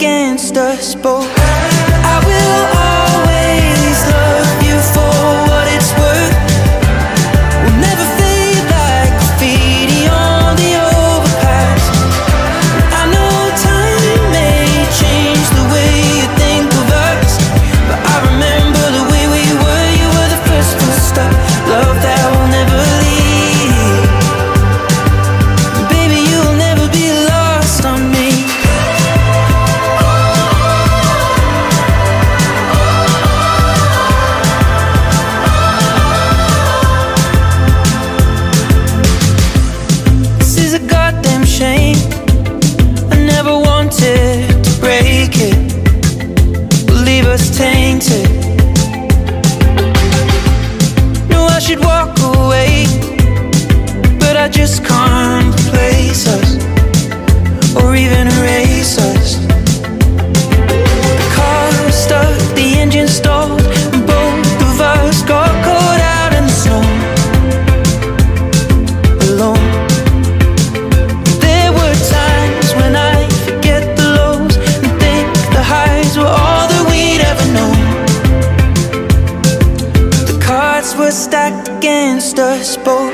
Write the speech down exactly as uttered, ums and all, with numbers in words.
against us both. I will always love you for what it's worth. We'll never fade like graffiti on the overpass. I know time may change the way you think of us, but I remember the way we were. You were the first to stop. Love that will never leave. Baby, you'll never be lost on me. This is a goddamn shame. I never wanted to break it, we'll leave us tainted. No, I should walk away, but I just can't replace us or even erase us. The car stuck, the engine stalled, and both of us got caught out in the snow, alone. There were times when I forget the lows and think the highs were all that we'd ever known. The cards were stacked against us both.